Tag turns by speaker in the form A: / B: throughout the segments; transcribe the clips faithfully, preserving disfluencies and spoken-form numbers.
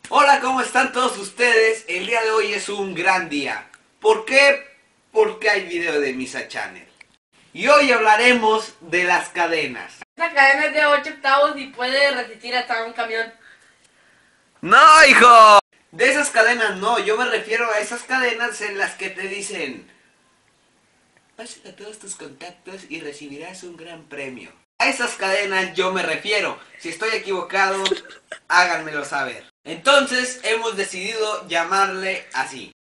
A: Hola, ¿cómo están todos ustedes? El día de hoy es un gran día. ¿Por qué? Porque hay video de Misa Channel. Y hoy hablaremos de las cadenas.
B: Esta cadena es de ocho octavos y puede resistir hasta un camión.
A: ¡No, hijo! De esas cadenas no, yo me refiero a esas cadenas en las que te dicen: pásale a todos tus contactos y recibirás un gran premio. A esas cadenas yo me refiero. Si estoy equivocado, háganmelo saber. Entonces hemos decidido llamarle así.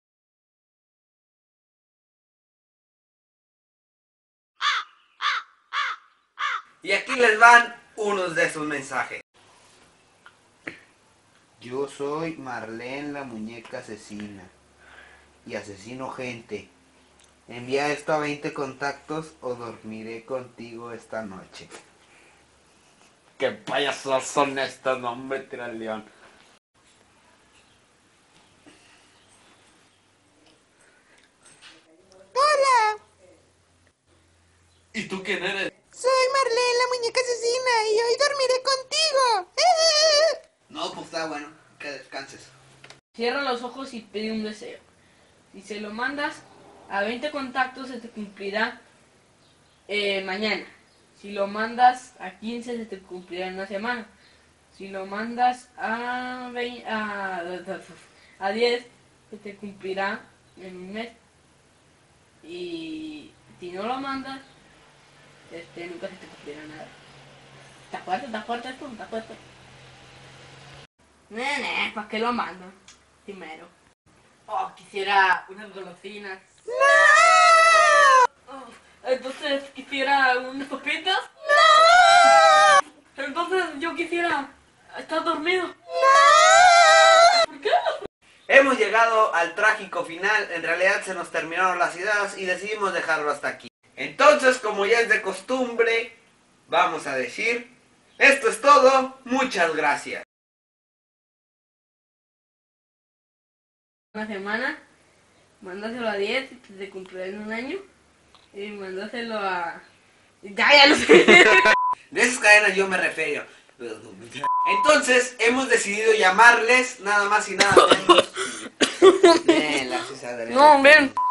A: Y aquí les van unos de sus mensajes. Yo soy Marlene, la muñeca asesina. Y asesino gente. Envía esto a veinte contactos o dormiré contigo esta noche. Qué payasos son estos, hombre, tira el león.
C: Hola,
A: ¿Y tú quién eres?
C: soy Marlene, la muñeca asesina, y hoy dormiré contigo.
A: No, pues está bueno, que descanses.
B: Cierra los ojos y pide un deseo. Si se lo mandas a veinte contactos, se te cumplirá eh, mañana. Si lo mandas a quince, se te cumplirá en una semana. Si lo mandas a, veinte, a, a diez, se te cumplirá en un mes. Y si no lo mandas, este, nunca se te cumplirá nada. ¿Está fuerte? ¿Está fuerte esto? ¿Está fuerte? Nene, ¿para qué lo mando? Primero. Oh, quisiera unas golosinas.
C: ¡No!
B: Oh, entonces quisiera unas papitas.
C: ¡No!
B: Entonces yo quisiera estar dormido.
C: ¡No!
B: ¿Por qué?
A: Hemos llegado al trágico final. En realidad se nos terminaron las ideas y decidimos dejarlo hasta aquí. Entonces, como ya es de costumbre, vamos a decir: esto es todo, muchas gracias.
B: Una semana, mándaselo a diez, se te cumplirá en un año. Y mándaselo a... Ya, ya lo sé.
A: De esas cadenas yo me refiero. Entonces, hemos decidido llamarles nada más y nada menos. Bien, la César de León.
B: No, ven.